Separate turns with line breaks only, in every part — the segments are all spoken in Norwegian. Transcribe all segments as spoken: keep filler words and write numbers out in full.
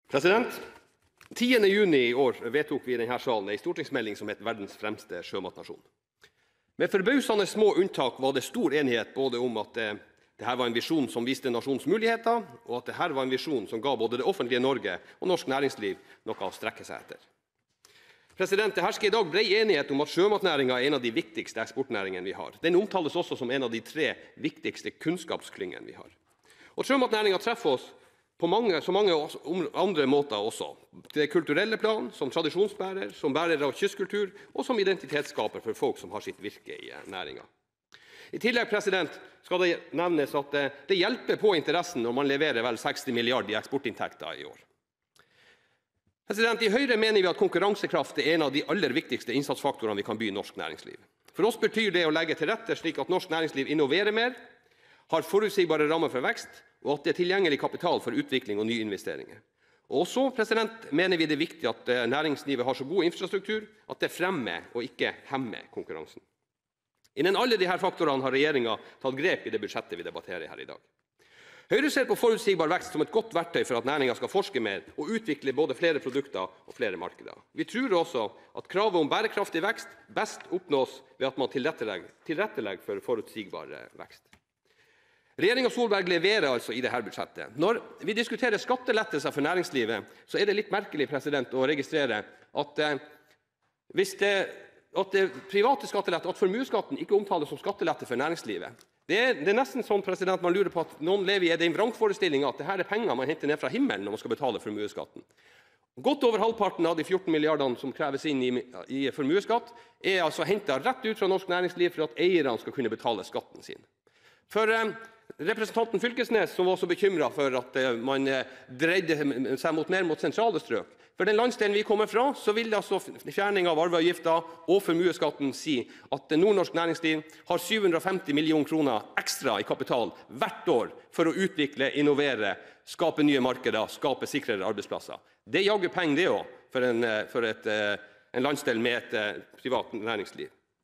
President, tiende juni i år vedtok vi i denne salen en stortingsmelding som het verdens fremste sjømatnasjon. Med forbausende små unntak var det stor enighet både om at det, dette var en visjon som viste nasjonens muligheter, og at dette var en visjon som ga både det offentlige Norge og norsk næringsliv noe å strekke seg etter. President, det hersker i dag bred enighet om at sjømatnæringen er en av de viktigste eksportnæringene vi har. Den omtales også som en av de tre viktigste kunnskapsklyngene vi har. Og sjømatnæringen treffer oss på mange, så mange andre måter også. Det kulturelle plan, som tradisjonsbærer, som bærer av kystkultur, og som identitetsskaper for folk som har sitt virke i næringen. I tillegg, president, skal det nevnes at det, det hjelper på interessen når man leverer vel seksti milliarder i eksportinntekter i år. President, I Høyre mener vi at konkurransekraft er en av de aller viktigste innsatsfaktorene vi kan by i norsk næringsliv. For oss betyr det å legge til rette slik at norsk næringsliv innoverer mer, har forutsigbare rammer for vekst, og at det er tilgjengelig kapital for utvikling og nye investeringer. Og så president, mener vi det er viktig at næringslivet har så god infrastruktur at det fremmer og ikke hemmer konkurransen. Innen alle disse faktorene har regjeringen tatt grep i det budsjettet vi debatterer her i dag. Høyre ser på forutsigbar vekst som et godt verktøy for at næringen skal forske mer og utvikle både flere produkter og flere markeder. Vi tror også at kravet om bærekraftig vekst best oppnås ved at man tilrettelegger, tilrettelegger for forutsigbar vekst. Regjeringen Solberg leverer altså i dette budsjettet. Når vi diskuterer skattelettelser for næringslivet, så er det litt merkelig president, å registrere at, eh, hvis det, at det private skattelette, at formuesskatten ikke omtales som skattelette for næringslivet. Det er, det er nesten sånn president, man lurer på at noen lever i en vrangforestilling at dette er penger man henter ned fra himmelen når man skal betale formuesskatten. Godt over halvparten av de fjorten milliardene som kreves inn i, i formuesskatt, er altså hentet rett ut fra norsk næringsliv for at eierne skal kunne betale skatten sin. For eh, representanten Fylkesnes, som var så bekymret for at eh, man eh, dreide seg mot mer mot sentrale strøk, for den landsdelen vi kommer fra, så vil altså fjerning av arveavgifter og formuesskatten si at nordnorsk næringsliv har syv hundre og femti millioner kroner ekstra i kapital hvert år for å utvikle, innovere, skape nye markeder, skape sikrere arbeidsplasser. Det jager penger det også for, en, for et, en landsdel med et privat næringsliv.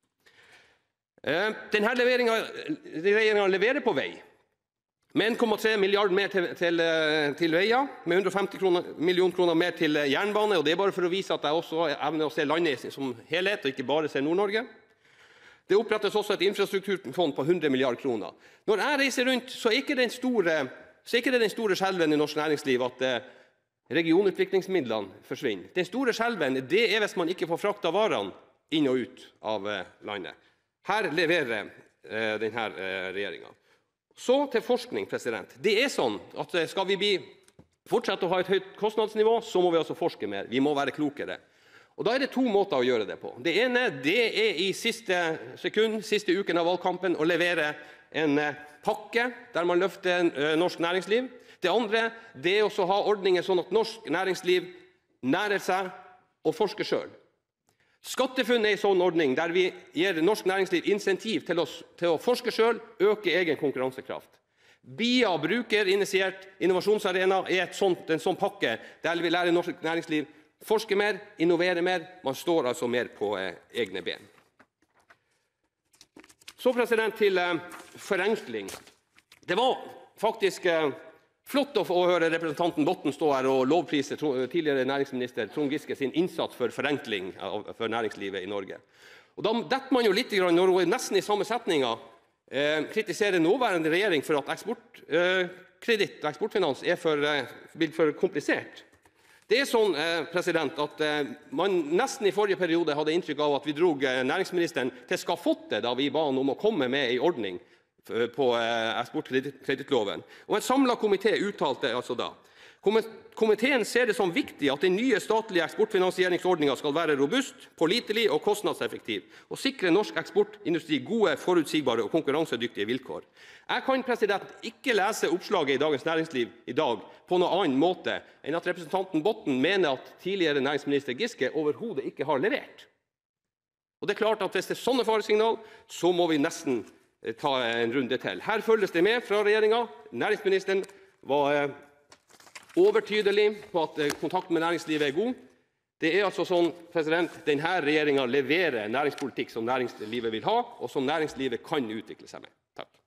Denne regjeringen leverer på vei. Med en komma tre milliarder mer til, til, til veier, med hundre og femti millioner kroner mer til jernbane, og det er bare for å vise at jeg også evner å se landet som helhet, og ikke bare se Nord-Norge. Det opprettes også et infrastrukturfond på hundre milliarder kroner. Når jeg reiser rundt, så er ikke den store, så er ikke det den store skjelven i norsk næringsliv at regionutviklingsmidlene forsvinner. Den store skjelven, det er hvis man ikke får frakta varene inn og ut av landet. Her leverer denne regjeringen. Så til forskning, president. Det er sånn at skal vi bli, fortsette å ha et høyt kostnadsnivå, så må vi også forske mer. Vi må være klokere. Og da er det to måter å gjøre det på. Det ene, det er i siste sekund, siste uken av valgkampen, å levere en pakke der man løfter norsk næringsliv. Det andre, det er også å ha ordninger sånn at norsk næringsliv nærer seg og forsker selv. SkatteFUNN er en sånn ordning der vi gir norsk næringsliv insentiv til, oss, til å forske selv, øke egen konkurransekraft. BIA, brukerinitiert innovasjonsarena, er et sånt, en sånn pakke der vi lærer norsk næringsliv forske mer, innovere mer. Man står altså mer på eh, egne ben. Så president, til eh, forenkling. Det var faktisk eh, flott å få høre representanten Botten stå her og lovprise tidligere næringsminister Trond Giske sin innsats for forenkling for næringslivet i Norge. Og da detter man jo litt når hun nesten i samme setninger eh, kritiserer nåværende regjering for at eksportkreditt og eksportfinans er for, eh, blitt for komplisert. Det er sånn eh, president, at eh, man nesten i forrige periode hadde inntrykk av at vi drog eh, næringsministeren til skafottet da vi ba han om å komme med en ordning på eksportkredittloven. Og en samlet komité uttalte altså da: Komiteen ser det som viktig at den nye statlige eksportfinansieringsordningen skal være robust, pålitelig og kostnadseffektiv, og sikre norsk eksportindustri gode, forutsigbare og konkurransedyktige vilkår. Jeg kan president, ikke lese oppslaget i Dagens Næringsliv i dag på noen annen måte enn at representanten Botten mener at tidligere næringsminister Giske overhodet ikke har levert. Og det er klart at hvis det er sånne faresignal, så må vi nesten ta en runde til. Her følges det med fra regjeringen. Næringsministeren var overtydelig på at kontakten med næringslivet er god. Det er altså sånn, president, denne regjeringen leverer næringspolitikk som næringslivet vil ha, og som næringslivet kan utvikle seg med. Takk.